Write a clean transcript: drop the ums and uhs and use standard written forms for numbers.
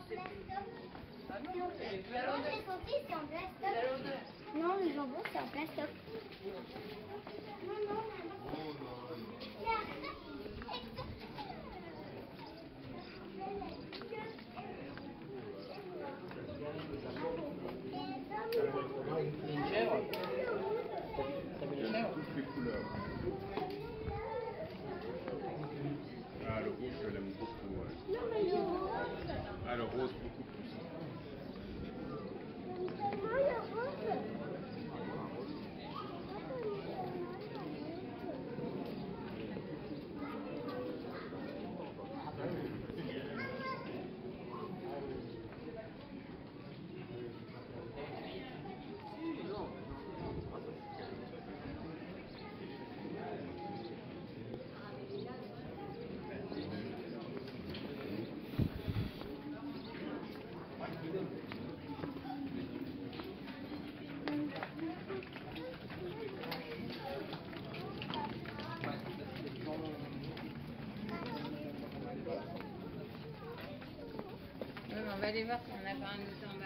Ah non, c'est en plastoc. Non, le jambon, c'est en plastoc. Non, non, une chèvre. Toutes les couleurs. Ah, le rouge, je l'aime beaucoup. Ouais. non, mais le rose. Ah, le rose, beaucoup plus. Non, le rose. On va aller voir si on n'a pas un autre en bas.